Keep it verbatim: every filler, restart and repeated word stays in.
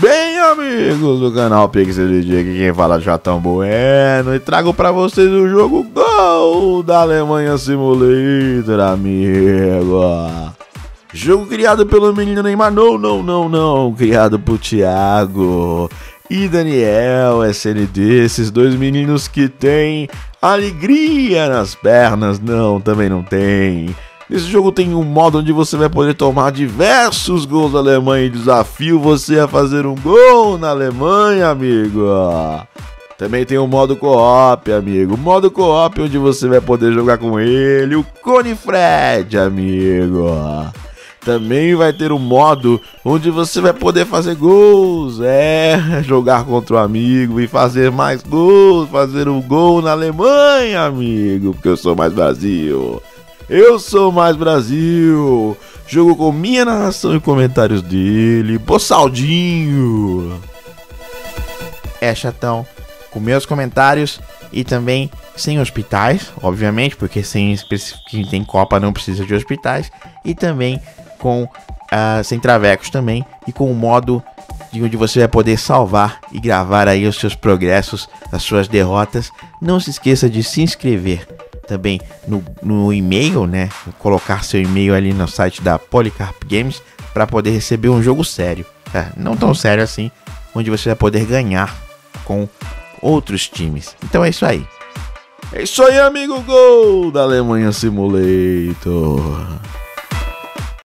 bem, amigos do canal Pixel D J? Aqui quem fala é Jatão Bueno e trago pra vocês o jogo Gol da Alemanha Simulator, amigo. Jogo criado pelo menino Neymar, não, não, não, não, criado por Thiago e Daniel S N D, esses dois meninos que têm alegria nas pernas, não, também não tem. Esse jogo tem um modo onde você vai poder tomar diversos gols da Alemanha e desafio você a fazer um gol na Alemanha, amigo. Também tem o modo co-op, amigo. O modo co-op onde você vai poder jogar com ele, o Cone Fred, amigo. Também vai ter um modo onde você vai poder fazer gols, é, jogar contra o amigo e fazer mais gols, fazer um gol na Alemanha, amigo, porque eu sou mais Brasil. Eu sou mais Brasil. Jogo com minha narração e comentários dele, Bossaldinho. É, chatão, com meus comentários e também sem hospitais, obviamente, porque sem quem tem Copa não precisa de hospitais. E também com uh, sem travecos também, e com o modo de onde você vai poder salvar e gravar aí os seus progressos, as suas derrotas. Não se esqueça de se inscrever também no, no e-mail, né? Colocar seu e-mail ali no site da Polycarp Games para poder receber um jogo sério, é, não tão sério assim, onde você vai poder ganhar com outros times. Então é isso aí. É isso aí, amigo. Gol da Alemanha Simulator.